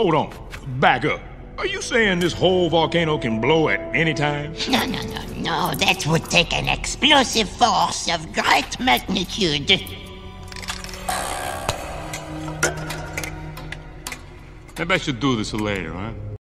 Hold on. Back up. Are you saying this whole volcano can blow at any time? No. That would take an explosive force of great magnitude. Maybe I should do this later, huh?